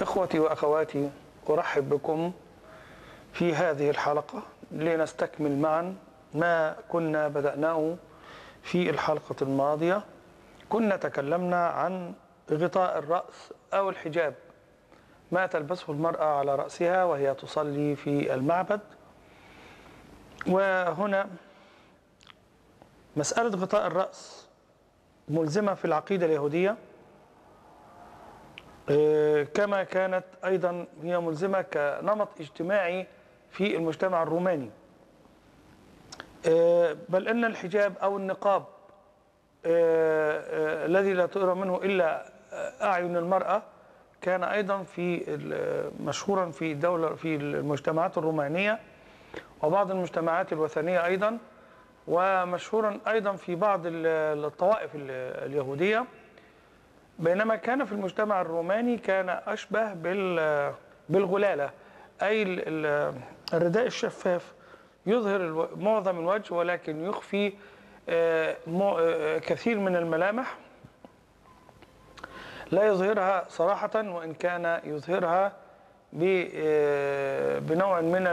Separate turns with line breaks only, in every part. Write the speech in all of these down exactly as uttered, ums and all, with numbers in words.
إخوتي وأخواتي، أرحب بكم في هذه الحلقة لنستكمل معا ما كنا بدأناه في الحلقة الماضية. كنا تكلمنا عن غطاء الرأس أو الحجاب، ما تلبسه المرأة على رأسها وهي تصلي في المعبد. وهنا مسألة غطاء الرأس ملزمة في العقيدة اليهودية، كما كانت أيضا هي ملزمة كنمط اجتماعي في المجتمع الروماني، بل أن الحجاب أو النقاب الذي لا ترى منه إلا أعين المرأة كان أيضا في مشهورا في الدولة في المجتمعات الرومانية وبعض المجتمعات الوثنية أيضا، ومشهورا أيضا في بعض الطوائف اليهودية. بينما كان في المجتمع الروماني كان أشبه بالغلالة، أي الرداء الشفاف يظهر معظم الوجه ولكن يخفي كثير من الملامح، لا يظهرها صراحة وإن كان يظهرها بنوع من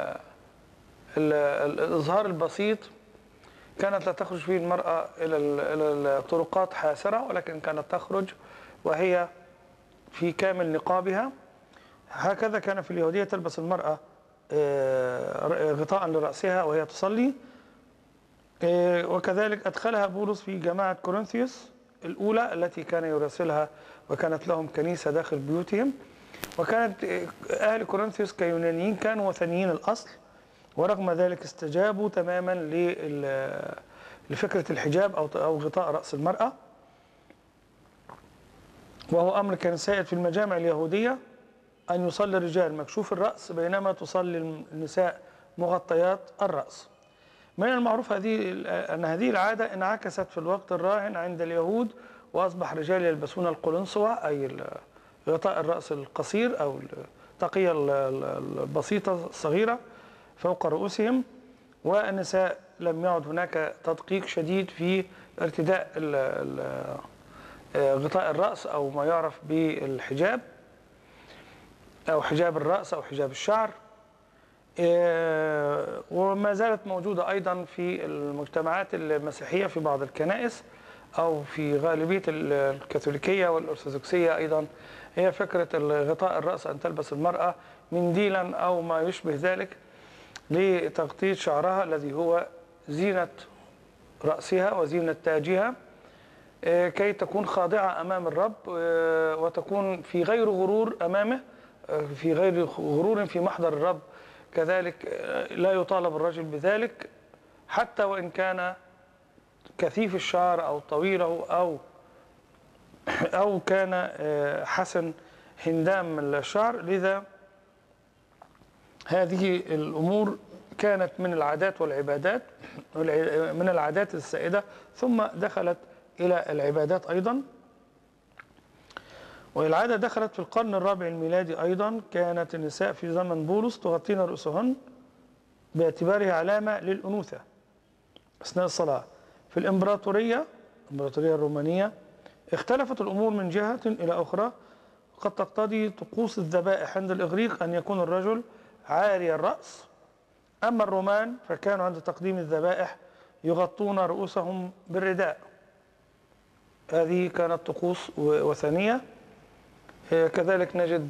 الإظهار البسيط. كانت لا تخرج فيه المرأة إلى الطرقات حاسرة، ولكن كانت تخرج وهي في كامل نقابها. هكذا كان في اليهودية تلبس المرأة غطاء لرأسها وهي تصلي. وكذلك أدخلها بولس في جماعة كورنثيوس الأولى التي كان يراسلها، وكانت لهم كنيسة داخل بيوتهم. وكانت أهل كورنثيوس كيونانيين كانوا وثنيين الأصل، ورغم ذلك استجابوا تماما لفكرة الحجاب أو غطاء رأس المرأة، وهو أمر كان سائد في المجامع اليهودية أن يصلي الرجال مكشوف الرأس بينما تصلي النساء مغطيات الرأس. من المعروف هذه أن هذه العادة انعكست في الوقت الراهن عند اليهود، وأصبح الرجال يلبسون القلنسوة أي غطاء الرأس القصير أو التقية البسيطة الصغيرة فوق رؤوسهم، والنساء لم يعد هناك تدقيق شديد في ارتداء غطاء الرأس أو ما يعرف بالحجاب أو حجاب الرأس أو حجاب الشعر. وما زالت موجودة أيضا في المجتمعات المسيحية في بعض الكنائس أو في غالبية الكاثوليكية والأرثوذكسية أيضا، هي فكرة غطاء الرأس أن تلبس المرأة منديلا أو ما يشبه ذلك لتغطية شعرها الذي هو زينة رأسها وزينة تاجها، كي تكون خاضعة أمام الرب وتكون في غير غرور أمامه، في غير غرور في محضر الرب. كذلك لا يطالب الرجل بذلك حتى وإن كان كثيف الشعر أو طويله أو أو كان حسن هندام الشعر. لذا هذه الأمور كانت من العادات والعبادات، من العادات السائدة ثم دخلت إلى العبادات أيضا. والعادة دخلت في القرن الرابع الميلادي أيضا. كانت النساء في زمن بولس تغطين رؤوسهن باعتبارها علامة للأنوثة أثناء الصلاة. في الإمبراطورية الإمبراطورية الرومانية اختلفت الأمور من جهة إلى أخرى، قد تقتضي طقوس الذبائح عند الإغريق أن يكون الرجل عاري الرأس، أما الرومان فكانوا عند تقديم الذبائح يغطون رؤوسهم بالرداء. هذه كانت طقوس وثنية. كذلك نجد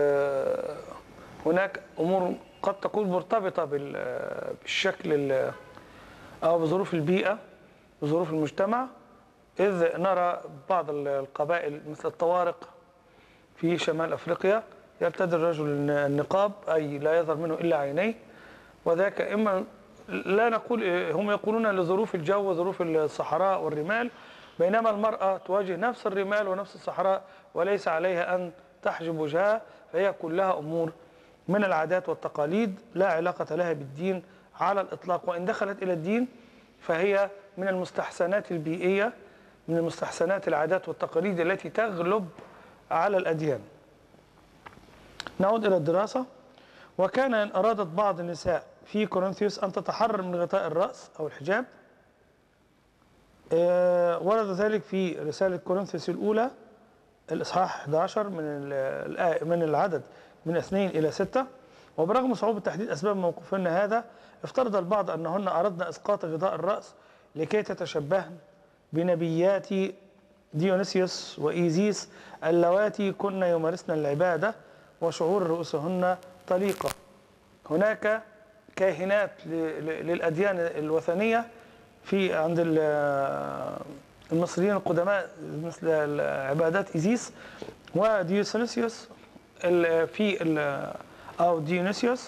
هناك أمور قد تكون مرتبطة بالشكل أو بظروف البيئة وظروف المجتمع، إذ نرى بعض القبائل مثل الطوارق في شمال أفريقيا يرتدي الرجل النقاب أي لا يظهر منه إلا عينيه، وذاك إما لا نقول، هم يقولون لظروف الجو وظروف الصحراء والرمال، بينما المرأة تواجه نفس الرمال ونفس الصحراء وليس عليها أن تحجب وجهها، فهي كلها أمور من العادات والتقاليد لا علاقة لها بالدين على الإطلاق، وإن دخلت إلى الدين فهي من المستحسنات البيئية، من المستحسنات العادات والتقاليد التي تغلب على الأديان. نعود إلى الدراسة. وكان إن أرادت بعض النساء في كورنثيوس أن تتحرر من غطاء الرأس أو الحجاب، ورد ذلك في رسالة كورنثيوس الأولى الإصحاح أحد عشر من الآية من العدد من اثنين إلى ستة. وبرغم صعوبة تحديد أسباب موقفهن هذا، افترض البعض أنهن أردن إسقاط غطاء الرأس لكي تتشبهن بنبيات ديونيسيوس وإيزيس اللواتي كن يمارسن العبادة وشعور رؤوسهن طليقة. هناك كاهنات للأديان الوثنية في عند المصريين القدماء مثل عبادات إيزيس وديونيسيوس في أو ديونيسيوس.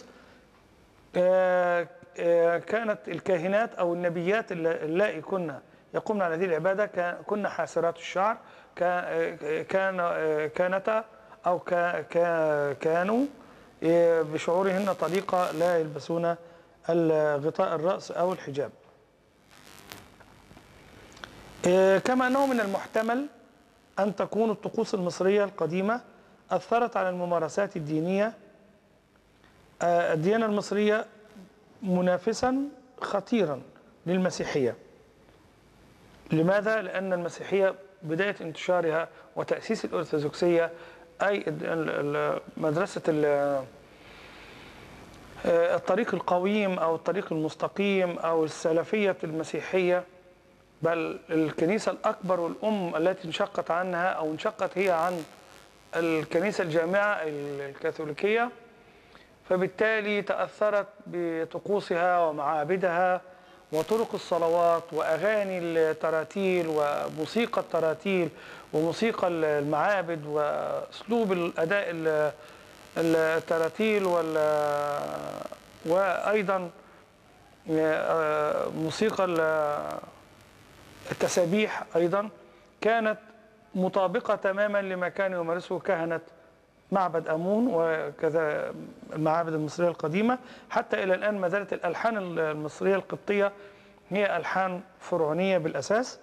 كانت الكاهنات أو النبيات اللائي كنا يقومن على هذه العبادة كنا حاسرات الشعر، كان كانتا أو كانوا بشعورهن طليقة لا يلبسون غطاء الرأس أو الحجاب. كما أنه من المحتمل أن تكون الطقوس المصرية القديمة أثرت على الممارسات الدينية. الديانة المصرية منافسا خطيرا للمسيحية. لماذا؟ لأن المسيحية بداية انتشارها وتأسيس الأرثوذكسية أي مدرسة الطريق القويم أو الطريق المستقيم أو السلفية المسيحية، بل الكنيسة الأكبر والأم التي انشقت عنها أو انشقت هي عن الكنيسة الجامعة الكاثوليكية، فبالتالي تأثرت بطقوسها ومعابدها وطرق الصلوات وأغاني التراتيل وموسيقى التراتيل وموسيقى المعابد وأسلوب الأداء التراتيل وأيضا موسيقى التسابيح أيضا كانت مطابقة تماما لما كان يمارسه كهنة معبد آمون وكذا المعابد المصرية القديمة. حتى إلى الآن ما زالت الألحان المصرية القبطية هي ألحان فرعونية بالأساس،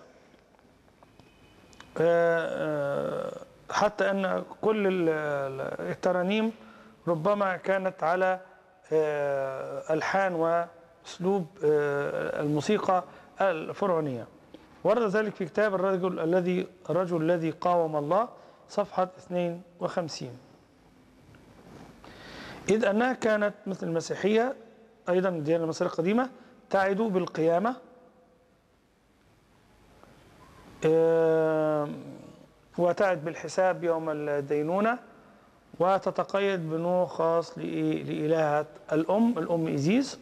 حتى أن كل الترانيم ربما كانت على ألحان وأسلوب الموسيقى الفرعونية. ورد ذلك في كتاب الرجل الذي الرجل الذي قاوم الله صفحة اثنين وخمسين. إذ أنها كانت مثل المسيحية أيضا الديانة المصرية القديمة تعد بالقيامة وتعد بالحساب يوم الدينونة، وتتقيد بنوع خاص لإلهة الأم الأم إيزيس.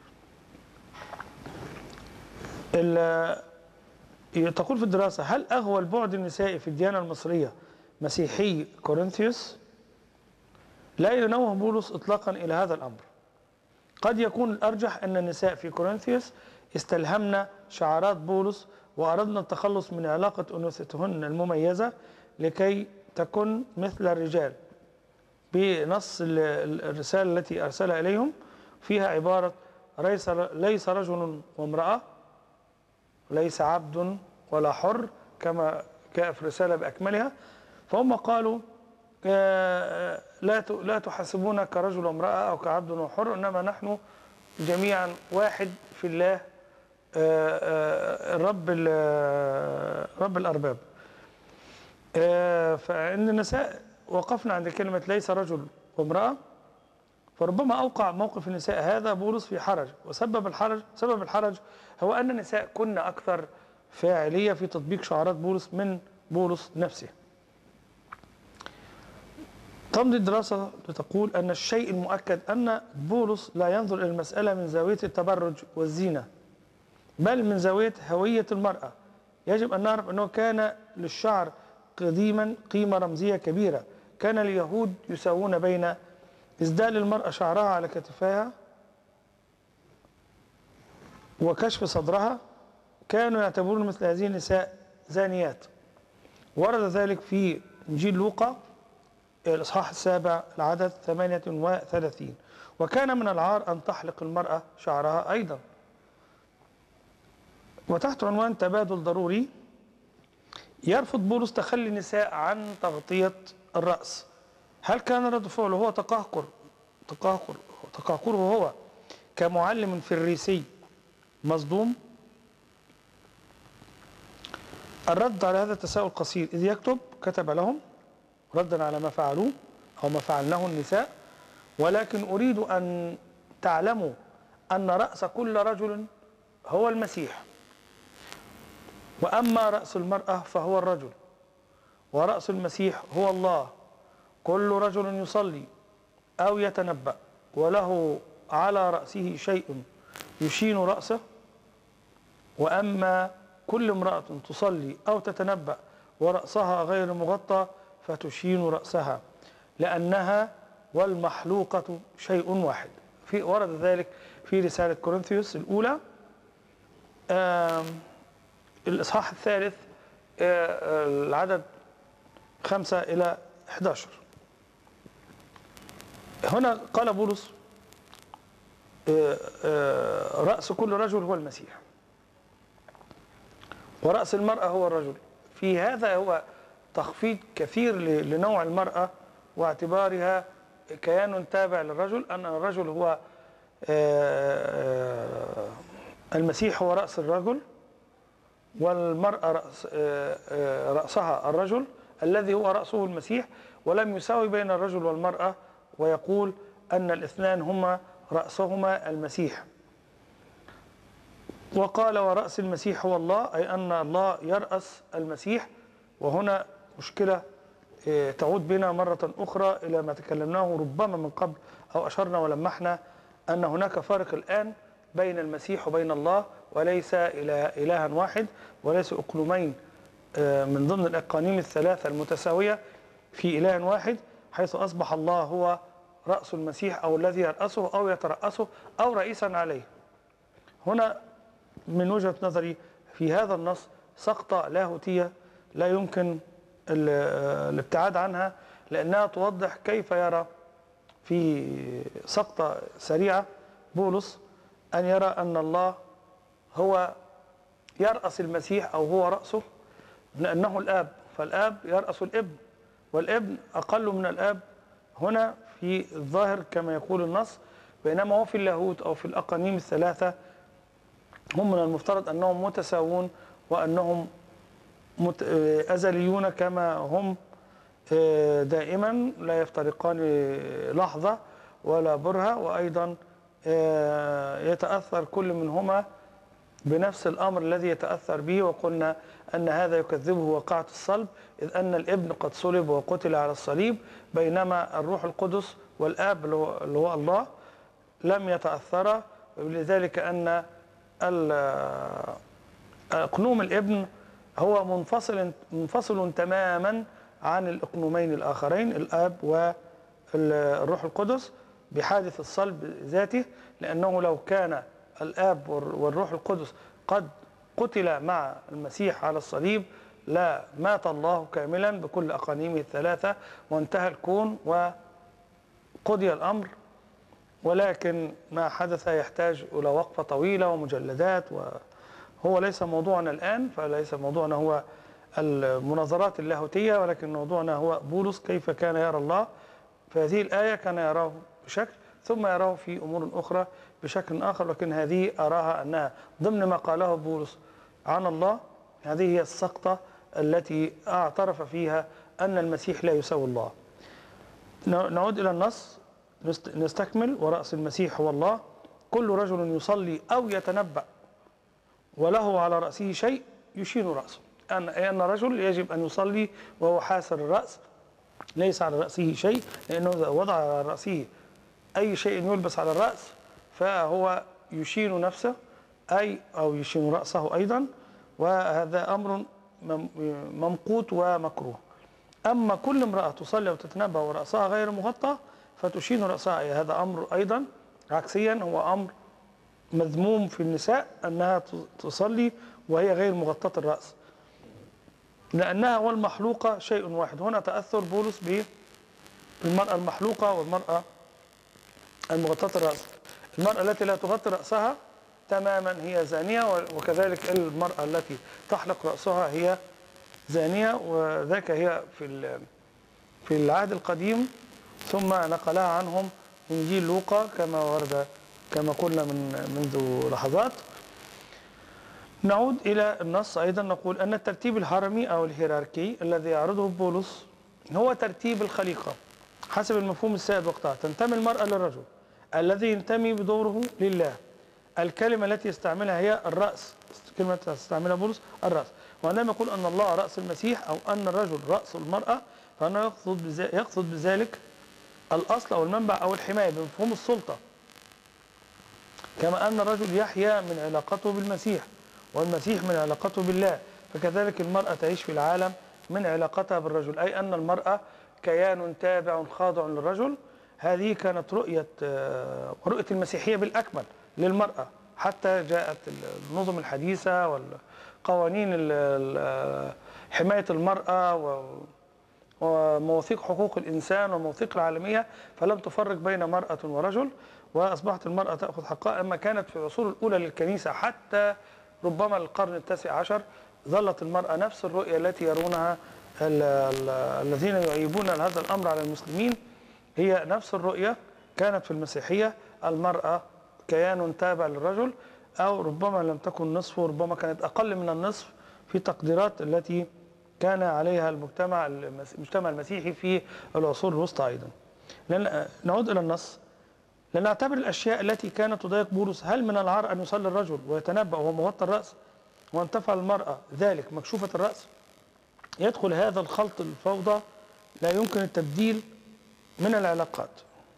تقول في الدراسة: هل أغوى البعد النسائي في الديانة المصرية مسيحي كورنثيوس؟ لا ينوه بولس إطلاقا إلى هذا الأمر. قد يكون الأرجح أن النساء في كورنثيوس استلهمن شعارات بولس وأردنا التخلص من علاقة أنوثتهن المميزة لكي تكن مثل الرجال، بنص الرسالة التي أرسلها إليهم فيها عبارة: ليس رجل وامرأة، ليس عبد ولا حر، كما جاء في الرسالة بأكملها. فهم قالوا لا لا تحاسبونا كرجل وامرأة أو كعبد وحر، إنما نحن جميعا واحد في الله الرب رب الأرباب. فإن النساء وقفنا عند كلمة ليس رجل وامرأة، فربما أوقع موقف النساء هذا بولس في حرج، وسبب الحرج سبب الحرج هو أن النساء كن أكثر فاعلية في تطبيق شعارات بولس من بولس نفسه. تمضي الدراسة لتقول أن الشيء المؤكد أن بولس لا ينظر إلى المسألة من زاوية التبرج والزينة، بل من زاوية هوية المرأة. يجب أن نعرف أنه كان للشعر قديما قيمة رمزية كبيرة. كان اليهود يساوون بين إسدال المرأة شعرها على كتفها وكشف صدرها. كانوا يعتبرون مثل هذه النساء زانيات. ورد ذلك في إنجيل لوقا الإصحاح السابع العدد ثمانية وثلاثين. وكان من العار أن تحلق المرأة شعرها أيضا. وتحت عنوان تبادل ضروري، يرفض بولس تخلي النساء عن تغطية الرأس. هل كان رد فعله هو تقهقر تقهقر تقهقره هو كمعلم فريسي مصدوم؟ الرد على هذا التساؤل قصير، إذ يكتب كتب لهم: ردا على ما فعلوه أو ما فعلناه النساء، ولكن أريد أن تعلموا أن رأس كل رجل هو المسيح، وأما رأس المرأة فهو الرجل، ورأس المسيح هو الله. كل رجل يصلي أو يتنبأ وله على رأسه شيء يشين رأسه، وأما كل امرأة تصلي أو تتنبأ ورأسها غير مغطى فتشين رأسها، لأنها والمحلوقة شيء واحد. في ورد ذلك في رسالة كورنثيوس الأولى الإصحاح الثالث العدد خمسة إلى أحد عشر. هنا قال بولس رأس كل رجل هو المسيح، ورأس المرأة هو الرجل. في هذا هو تخفيض كثير لنوع المرأة واعتبارها كيان تابع للرجل، أن الرجل هو المسيح هو رأس الرجل، والمرأة رأس رأسها الرجل الذي هو رأسه المسيح، ولم يساوي بين الرجل والمرأة، ويقول أن الاثنان هما رأسهما المسيح. وقال ورأس المسيح هو الله، أي أن الله يرأس المسيح. وهنا مشكلة تعود بنا مرة أخرى إلى ما تكلمناه ربما من قبل أو أشرنا ولمحنا، أن هناك فارق الآن بين المسيح وبين الله، وليس إلها واحد، وليس أقلومين من ضمن الأقانيم الثلاثة المتساوية في إله واحد، حيث أصبح الله هو رأس المسيح أو الذي يرأسه أو يترأسه أو رئيسا عليه. هنا من وجهة نظري في هذا النص سقطة لاهوتية لا يمكن الابتعاد عنها، لأنها توضح كيف يرى في سقطة سريعة بولس أن يرى أن الله هو يرأس المسيح أو هو رأسه، لأنه الآب، فالآب يرأس الابن، والابن أقل من الآب هنا في الظاهر كما يقول النص، بينما هو في اللاهوت أو في الأقانيم الثلاثة هم من المفترض أنهم متساوون وأنهم أزليون كما هم دائما لا يفترقان لحظة ولا برهة، وأيضا يتأثر كل منهما بنفس الأمر الذي يتأثر به. وقلنا أن هذا يكذبه واقعة الصلب، إذ أن الابن قد صلب وقتل على الصليب، بينما الروح القدس والآب اللي هو الله لم يتأثرا، لذلك أن أقنوم الابن هو منفصل منفصل تماما عن الأقنومين الآخرين الآب والروح القدس بحادث الصلب ذاته، لأنه لو كان الآب والروح القدس قد قتل مع المسيح على الصليب لا مات الله كاملا بكل أقانيمه الثلاثة وانتهى الكون وقضي الأمر. ولكن ما حدث يحتاج إلى وقفة طويلة ومجلدات، وهو ليس موضوعنا الآن، فليس موضوعنا هو المناظرات اللاهوتية، ولكن موضوعنا هو بولس كيف كان يرى الله. فهذه الآية كان يراه بشكل، ثم يراه في أمور أخرى بشكل آخر، لكن هذه أراها أنها ضمن ما قاله بولس عن الله. هذه هي السقطة التي اعترف فيها أن المسيح لا يساوي الله. نعود إلى النص نستكمل. ورأس المسيح هو الله، كل رجل يصلي أو يتنبأ وله على رأسه شيء يشين رأسه، أن أن رجل يجب أن يصلي وهو حاسر الرأس، ليس على رأسه شيء، لأنه إذا وضع على رأسه أي شيء يلبس على الرأس فهو يشين نفسه أي أو يشين رأسه أيضا، وهذا أمر ممقوت ومكروه. أما كل امرأة تصلي وتتنبأ ورأسها غير مغطى فتشين رأسها، هذا أمر أيضا عكسيا، هو أمر مذموم في النساء أنها تصلي وهي غير مغطاة الرأس، لأنها والمحلوقة شيء واحد. هنا تأثر بولس بالمرأة المحلوقة والمرأة المغطاة الرأس. المرأة التي لا تغطي رأسها تماما هي زانية، وكذلك المرأة التي تحلق رأسها هي زانية، وذاك هي في في العهد القديم، ثم نقلها عنهم إنجيل لوقا كما ورد كما قلنا من منذ لحظات. نعود إلى النص أيضا، نقول أن الترتيب الهرمي أو الهيراركي الذي يعرضه بولس هو ترتيب الخليقة حسب المفهوم السائد وقتها. تنتمي المرأة للرجل الذي ينتمي بدوره لله. الكلمة التي يستعملها هي الرأس، الكلمة التي يستعملها بولس الرأس. وعندما يقول أن الله رأس المسيح أو أن الرجل رأس المرأة، فأنه يقصد يقصد بذلك الأصل أو المنبع أو الحماية بمفهوم السلطة، كما أن الرجل يحيا من علاقته بالمسيح والمسيح من علاقته بالله، فكذلك المرأة تعيش في العالم من علاقتها بالرجل، أي أن المرأة كيان تابع خاضع للرجل. هذه كانت رؤية رؤية المسيحية بالأكمل للمرأة، حتى جاءت النظم الحديثة والقوانين حماية المرأة ومواثيق حقوق الإنسان والمواثيق العالمية، فلم تفرق بين مرأة ورجل، وأصبحت المرأة تأخذ حقها. أما كانت في العصور الأولى للكنيسة حتى ربما القرن التاسع عشر ظلت المرأة نفس الرؤية التي يرونها الذين يعيبون هذا الأمر على المسلمين، هي نفس الرؤية كانت في المسيحية. المرأة كيان تابع للرجل، أو ربما لم تكن نصفه، ربما كانت أقل من النصف في تقديرات التي كان عليها المجتمع المجتمع المسيحي في العصور الوسطى أيضا. لأن نعود إلى النص، لنعتبر الأشياء التي كانت تضايق بولس. هل من العار أن يصلي الرجل ويتنبأ وهو مغطى الرأس، وأن تفعل المرأة ذلك مكشوفة الرأس؟ يدخل هذا الخلط الفوضى لا يمكن التبديل من العلاقات.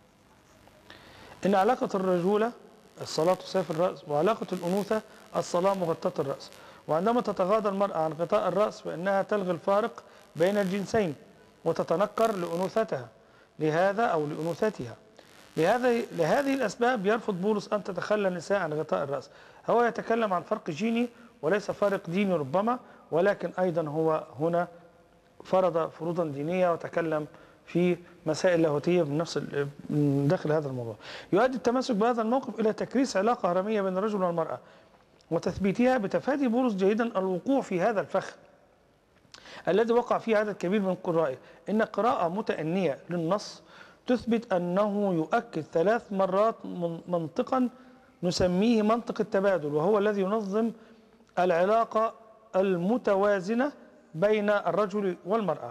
إن علاقة الرجولة الصلاة سيف الرأس، وعلاقة الأنوثة الصلاة مغطاة الرأس. وعندما تتغاضى المرأة عن غطاء الرأس فإنها تلغي الفارق بين الجنسين وتتنكر لأنوثتها لهذا أو لأنوثتها. لهذا لهذه الأسباب يرفض بولس أن تتخلى النساء عن غطاء الرأس. هو يتكلم عن فرق جيني وليس فارق ديني ربما، ولكن أيضا هو هنا فرض فروضا دينية وتكلم في مسائل لاهوتية من نفس من داخل هذا الموضوع. يؤدي التمسك بهذا الموقف إلى تكريس علاقة هرمية بين الرجل والمرأة وتثبيتها بتفادي بولس جيدا الوقوع في هذا الفخ الذي وقع فيه عدد كبير من قرائه. إن قراءة متأنية للنص تثبت أنه يؤكد ثلاث مرات منطقا نسميه منطق التبادل، وهو الذي ينظم العلاقة المتوازنة بين الرجل والمرأة.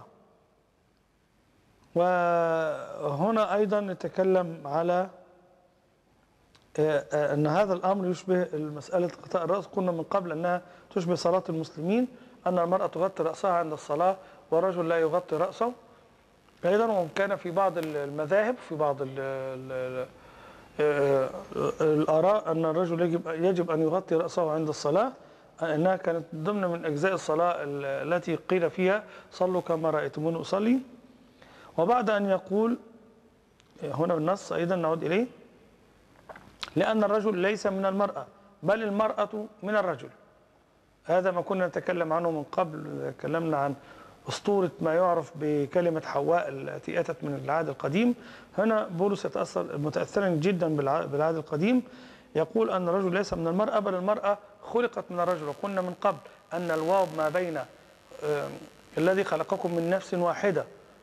وهنا أيضا نتكلم على أن هذا الأمر يشبه مسألة غطاء الرأس. قلنا من قبل أنها تشبه صلاة المسلمين، أن المرأة تغطي رأسها عند الصلاة والرجل لا يغطي رأسه. أيضا وكان في بعض المذاهب في بعض ال ال الآراء أن الرجل يجب يجب أن يغطي رأسه عند الصلاة، أنها كانت ضمن من أجزاء الصلاة التي قيل فيها صلوا كما رأيتموني أصلي. وبعد أن يقول هنا بالنص أيضا نعود إليه، لأن الرجل ليس من المرأة بل المرأة من الرجل. هذا ما كنا نتكلم عنه من قبل، تكلمنا عن أسطورة ما يعرف بكلمة حواء التي أتت من العهد القديم. هنا بولس يتأثر متأثرا جدا بالعهد القديم، يقول أن الرجل ليس من المرأة بل المرأة خلقت من الرجل. وقلنا من قبل أن الواو ما بين الذي خلقكم من نفس واحدة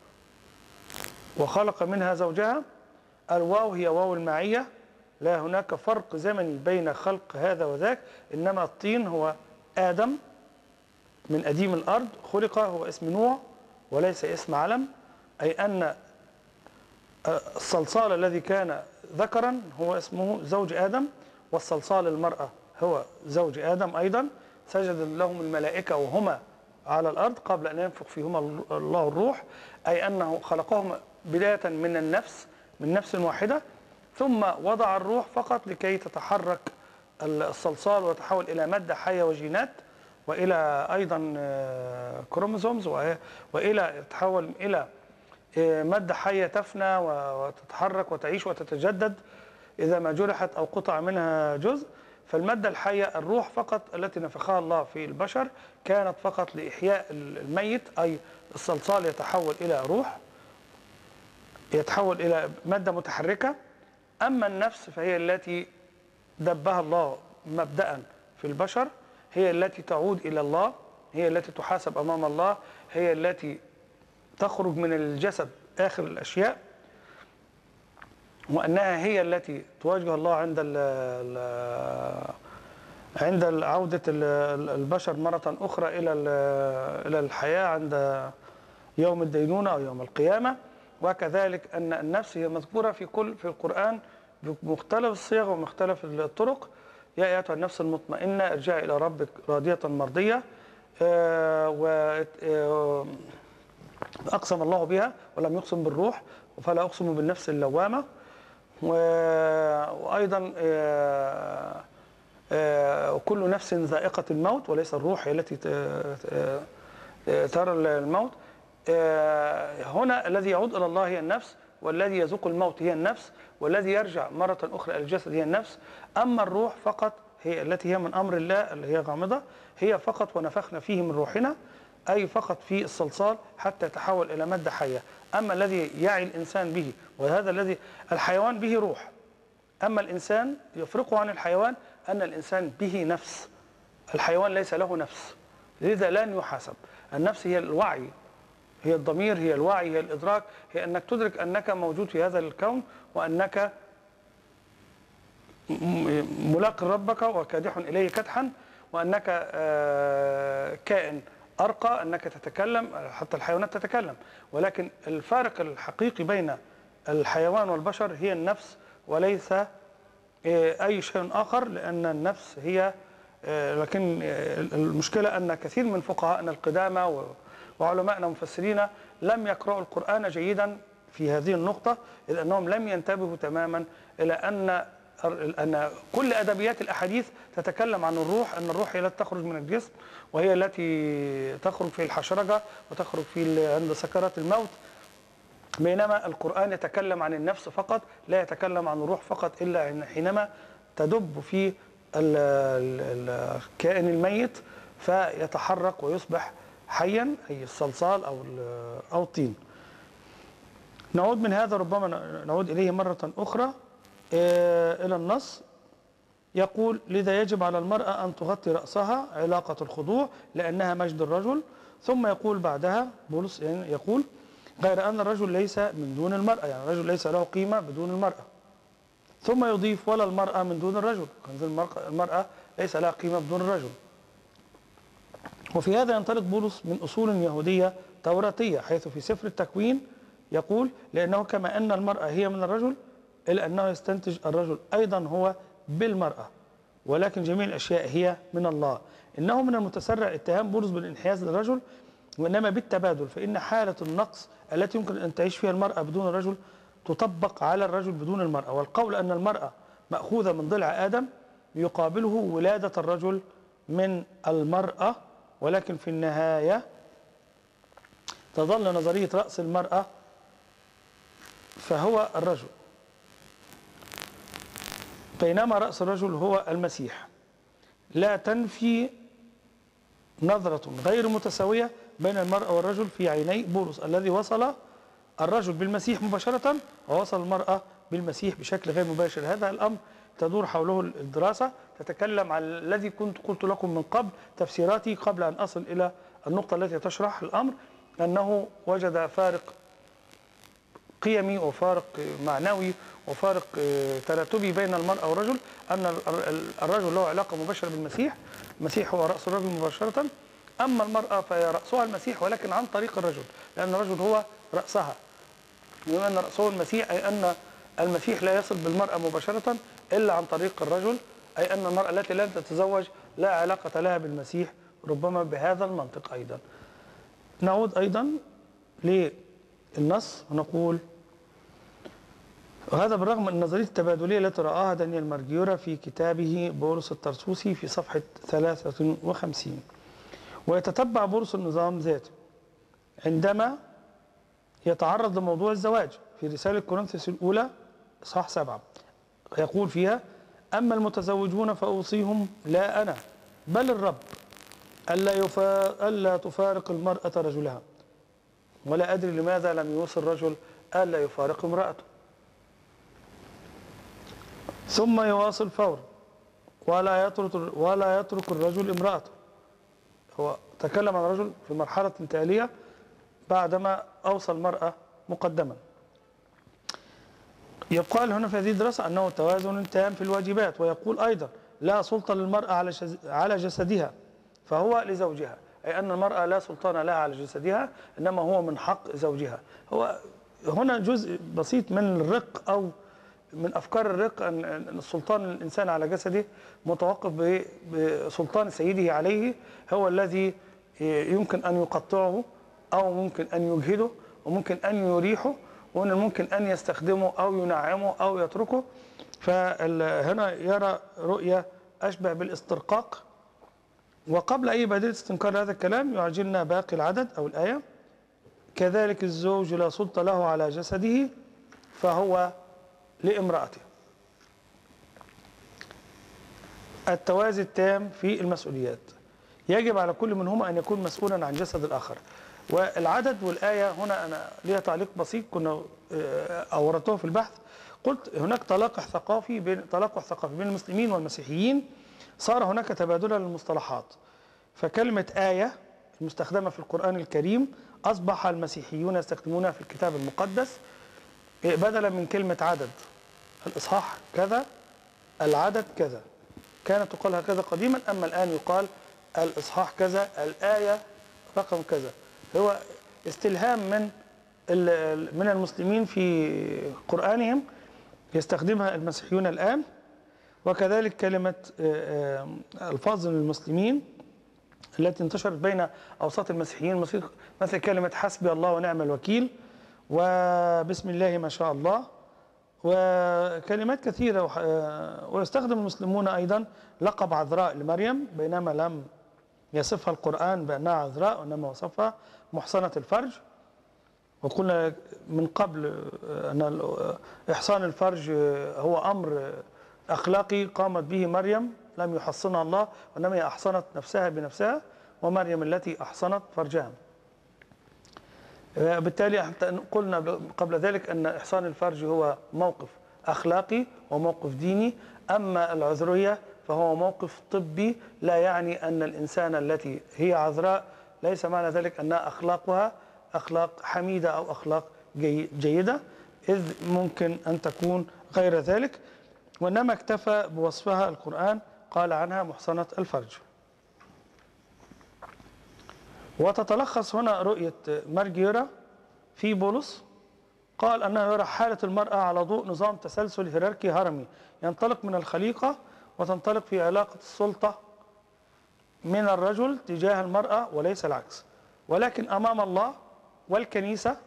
وخلق منها زوجها، الواو هي واو المعية، لا هناك فرق زمني بين خلق هذا وذاك، إنما الطين هو آدم من أديم الأرض خلق، هو اسم نوع وليس اسم علم، أي أن الصلصال الذي كان ذكرا هو اسمه زوج آدم، والصلصال المرأة هو زوج آدم أيضا. سجد لهم الملائكة وهما على الأرض قبل أن ينفخ فيهما الله الروح، أي أنه خلقهما بداية من النفس من نفس واحدة، ثم وضع الروح فقط لكي تتحرك الصلصال وتحول إلى مادة حية وجينات وإلى أيضا كروموزومز وإلى تحول إلى مادة حية تفنى وتتحرك وتعيش وتتجدد إذا ما جرحت أو قطع منها جزء. فالمادة الحية الروح فقط التي نفخها الله في البشر كانت فقط لإحياء الميت، أي الصلصال يتحول إلى روح، يتحول إلى مادة متحركة. أما النفس فهي التي دبها الله مبدأ في البشر، هي التي تعود إلى الله، هي التي تحاسب أمام الله، هي التي تخرج من الجسد آخر الأشياء، وأنها هي التي تواجه الله عند ال عند عودة البشر مرة أخرى إلى إلى الحياة، عند يوم الدينونة أو يوم القيامة. وكذلك أن النفس هي مذكورة في كل في القرآن بمختلف الصيغ ومختلف الطرق. يا أيتها النفس المطمئنة ارجعي إلى ربك راضية مرضية. وأقسم الله بها ولم يقسم بالروح، فلا أقسم بالنفس اللوامة. وأيضا كل نفس ذائقة الموت، وليس الروح هي التي ترى الموت. هنا الذي يعود إلى الله هي النفس، والذي يذوق الموت هي النفس، والذي يرجع مرة أخرى إلى الجسد هي النفس. أما الروح فقط هي التي هي من أمر الله، اللي هي غامضة، هي فقط ونفخنا فيه من روحنا، أي فقط في الصلصال حتى يتحول إلى مادة حية. أما الذي يعي الإنسان به، وهذا الذي الحيوان به روح، أما الإنسان يفرقه عن الحيوان أن الإنسان به نفس، الحيوان ليس له نفس، لذا لن يحاسب. النفس هي الوعي، هي الضمير، هي الوعي، هي الإدراك، هي أنك تدرك أنك موجود في هذا الكون، وأنك ملاق ربك وكادح إليه كدحا، وأنك كائن أرقى، أنك تتكلم، حتى الحيوانات تتكلم، ولكن الفارق الحقيقي بين الحيوان والبشر هي النفس وليس أي شيء آخر، لأن النفس هي. لكن المشكلة أن كثير من فقهاءنا القدامى وعلماءنا المفسرين لم يقرأوا القرآن جيدا في هذه النقطة، إذ أنهم لم ينتبهوا تماما إلى أن أن كل أدبيات الأحاديث تتكلم عن الروح، أن الروح هي التي تخرج من الجسم، وهي التي تخرج في الحشرجة وتخرج في عند سكرات الموت، بينما القرآن يتكلم عن النفس فقط، لا يتكلم عن الروح فقط إلا حينما تدب في الكائن الميت فيتحرك ويصبح حيا، أي الصلصال أو أو الطين. نعود من هذا، ربما نعود إليه مرة أخرى إلى النص. يقول: لذا يجب على المرأة أن تغطي رأسها علاقة الخضوع لأنها مجد الرجل. ثم يقول بعدها بولس يعني يقول: غير أن الرجل ليس من دون المرأة، يعني الرجل ليس له قيمة بدون المرأة. ثم يضيف: ولا المرأة من دون الرجل، المرأة ليس لها قيمة بدون الرجل. وفي هذا ينطلق بولس من أصول يهودية توراتية، حيث في سفر التكوين يقول: لأنه كما أن المرأة هي من الرجل، إلا أنه يستنتج الرجل أيضا هو بالمرأة، ولكن جميع الأشياء هي من الله. إنه من المتسرع اتهام بولس بالانحياز للرجل، وإنما بالتبادل، فإن حالة النقص التي يمكن أن تعيش فيها المرأة بدون الرجل تطبق على الرجل بدون المرأة. والقول أن المرأة مأخوذة من ضلع آدم يقابله ولادة الرجل من المرأة، ولكن في النهاية تظل نظرية رأس المرأة فهو الرجل، بينما رأس الرجل هو المسيح. لا تنفي نظرة غير متساوية بين المرأة والرجل في عيني بولس، الذي وصل الرجل بالمسيح مباشرة ووصل المرأة بالمسيح بشكل غير مباشر. هذا الأمر تدور حوله الدراسة، تتكلم عن الذي كنت قلت لكم من قبل تفسيراتي قبل أن أصل إلى النقطة التي تشرح الأمر، أنه وجد فارق قيمي وفارق معنوي وفارق تراتبي بين المرأة والرجل، أن الرجل له علاقة مباشرة بالمسيح، المسيح هو رأس الرجل مباشرة، أما المرأة فهي رأسها المسيح ولكن عن طريق الرجل، لأن الرجل هو رأسها، بما أن رأسه المسيح، أي أن المسيح لا يصل بالمرأة مباشرة إلا عن طريق الرجل، أي أن المرأة التي لن تتزوج لا علاقة لها بالمسيح، ربما بهذا المنطق أيضا. نعود أيضا للنص ونقول: وهذا بالرغم من النظرية التبادلية التي رآها دانيال مارجيورا في كتابه بولس الترسوسي في صفحة ثلاثة وخمسين. ويتتبع بولس النظام ذاته عندما يتعرض لموضوع الزواج في رسالة كورنثوس الأولى إصحاح سبعة، يقول فيها: أما المتزوجون فأوصيهم لا أنا بل الرب ألا, يفا... ألا تفارق المرأة رجلها، ولا أدري لماذا لم يوصي الرجل ألا يفارق امرأته. ثم يواصل فورا: ولا يترك ولا يترك الرجل امرأته. هو تكلم عن الرجل في مرحلة تالية بعدما أوصى المرأة مقدما. يقال هنا في هذه الدراسة أنه توازن تام في الواجبات، ويقول أيضا: لا سلطة للمرأة على على جسدها فهو لزوجها، أي أن المرأة لا سلطان لها على جسدها، إنما هو من حق زوجها. هو هنا جزء بسيط من الرق أو من أفكار الرق، أن سلطان الإنسان على جسده متوقف بسلطان سيده عليه، هو الذي يمكن أن يقطعه أو ممكن أن يجهده وممكن أن يريحه ومن الممكن أن يستخدمه أو ينعمه أو يتركه. فهنا يرى رؤية أشبه بالاسترقاق. وقبل أي بديل استنكار هذا الكلام يعجلنا باقي العدد أو الآية: كذلك الزوج لا سلطة له على جسده فهو لامرأته. التوازي التام في المسؤوليات، يجب على كل منهما أن يكون مسؤولا عن جسد الآخر. والعدد والآية هنا أنا ليها تعليق بسيط كنا أوردته في البحث. قلت هناك تلاقح ثقافي بين تلاقح ثقافي بين المسلمين والمسيحيين، صار هناك تبادلا للمصطلحات. فكلمة آية المستخدمة في القرآن الكريم أصبح المسيحيون يستخدمونها في الكتاب المقدس بدلا من كلمة عدد. الإصحاح كذا، العدد كذا، كانت تقال هكذا قديما، أما الآن يقال الإصحاح كذا، الآية رقم كذا. هو استلهام من من المسلمين في قرآنهم يستخدمها المسيحيون الآن. وكذلك كلمة ألفاظ المسلمين التي انتشرت بين أوساط المسيحيين، مثل كلمة حسبي الله ونعم الوكيل وبسم الله ما شاء الله وكلمات كثيرة. ويستخدم المسلمون أيضا لقب عذراء لمريم، بينما لم يصفها القرآن بأنها عذراء وإنما وصفها محصنة الفرج. وقلنا من قبل أن إحصان الفرج هو أمر أخلاقي قامت به مريم، لم يحصنها الله وإنما هي أحصنت نفسها بنفسها، ومريم التي أحصنت فرجها. بالتالي حتى قلنا قبل ذلك أن إحصان الفرج هو موقف أخلاقي وموقف ديني، أما العذرية فهو موقف طبي، لا يعني أن الإنسان التي هي عذراء ليس معنى ذلك أنها أخلاقها أخلاق حميدة أو أخلاق جي جيدة، إذ ممكن أن تكون غير ذلك، وإنما اكتفى بوصفها القرآن، قال عنها محصنة الفرج. وتتلخص هنا رؤية مارجيرا في بولس، قال أنه يرى حالة المرأة على ضوء نظام تسلسل هيراركي هرمي ينطلق من الخليقة وتنطلق في علاقة السلطة من الرجل تجاه المرأة وليس العكس. ولكن أمام الله والكنيسة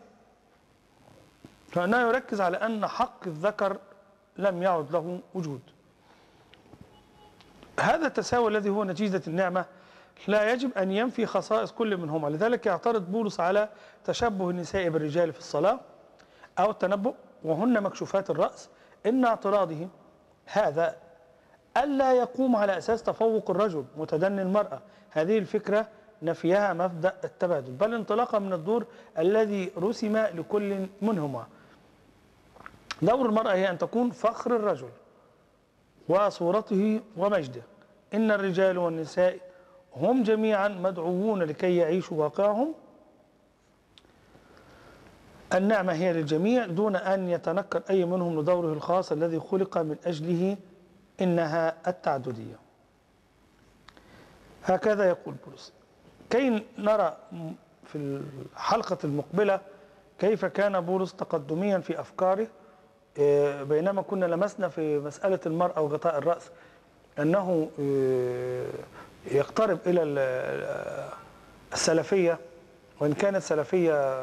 فإنه يركز على أن حق الذكر لم يعد له وجود. هذا التساوي الذي هو نتيجة النعمة لا يجب أن ينفي خصائص كل منهما. لذلك يعترض بولس على تشبه النساء بالرجال في الصلاة أو التنبؤ وهن مكشوفات الرأس، إن اعتراضه هذا ألا يقوم على أساس تفوق الرجل متدني المرأة. هذه الفكرة نفيها مبدأ التبادل، بل انطلاقا من الدور الذي رسم لكل منهما. دور المرأة هي أن تكون فخر الرجل وصورته ومجده. إن الرجال والنساء هم جميعا مدعوون لكي يعيشوا واقعهم. النعمة هي للجميع دون أن يتنكر أي منهم لدوره الخاص الذي خلق من أجله، إنها التعددية. هكذا يقول بولس. كي نرى في الحلقة المقبلة كيف كان بولس تقدميا في أفكاره، بينما كنا لمسنا في مسألة المرأة وغطاء الرأس أنه يقترب إلى السلفية، وإن كانت سلفية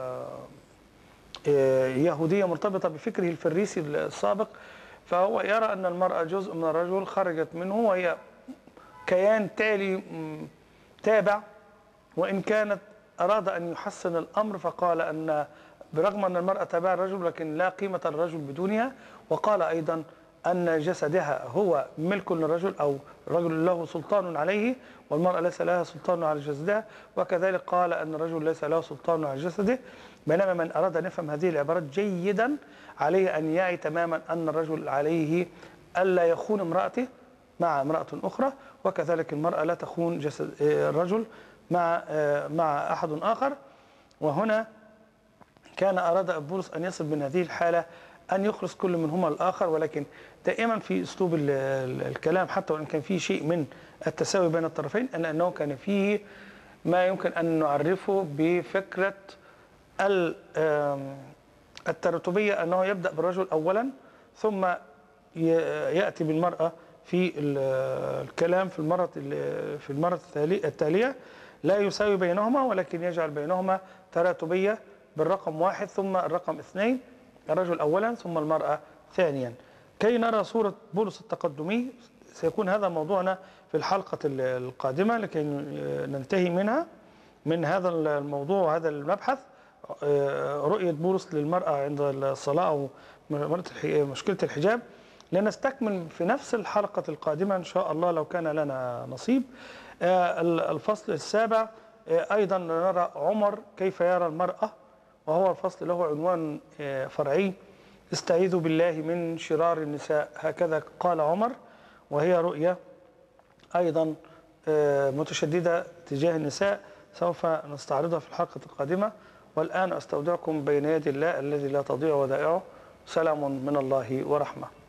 يهودية مرتبطة بفكره الفريسي السابق، فهو يرى أن المرأة جزء من الرجل خرجت منه وهي كيان تالي تابع. وإن كانت أراد أن يحسن الأمر فقال أن برغم أن المرأة تابع الرجل لكن لا قيمة للرجل بدونها، وقال أيضا أن جسدها هو ملك للرجل أو الرجل له سلطان عليه والمرأة ليس لها سلطان على جسدها، وكذلك قال أن الرجل ليس له سلطان على جسده. بينما من أراد أن يفهم هذه العبارات جيدا عليه أن يعي تماما أن الرجل عليه ألا يخون امرأته مع امرأة أخرى، وكذلك المرأة لا تخون جسد الرجل مع مع أحد آخر. وهنا كان أراد بولس أن يصل من هذه الحالة أن يخلص كل منهما الآخر، ولكن دائما في أسلوب الكلام حتى وإن كان فيه شيء من التساوي بين الطرفين، أن أنه كان فيه ما يمكن أن نعرفه بفكرة التراتبية، أنه يبدأ بالرجل أولا ثم يأتي بالمرأة في الكلام في المرة في المرة التالية، لا يساوي بينهما ولكن يجعل بينهما تراتبية بالرقم واحد ثم الرقم اثنين، الرجل أولا ثم المرأة ثانيا، كي نرى صورة بولس التقدمي. سيكون هذا موضوعنا في الحلقة القادمة لكي ننتهي منها من هذا الموضوع وهذا المبحث، رؤية بولس للمرأة عند الصلاة أو مشكلة الحجاب. لنستكمل في نفس الحلقة القادمة إن شاء الله لو كان لنا نصيب الفصل السابع. أيضا نرى عمر كيف يرى المرأة، وهو الفصل له عنوان فرعي: استعيذوا بالله من شرار النساء، هكذا قال عمر، وهي رؤية أيضا متشددة تجاه النساء، سوف نستعرضها في الحلقة القادمة. والآن أستودعكم بين يدي الله الذي لا تضيع ودائعه. سلام من الله ورحمة.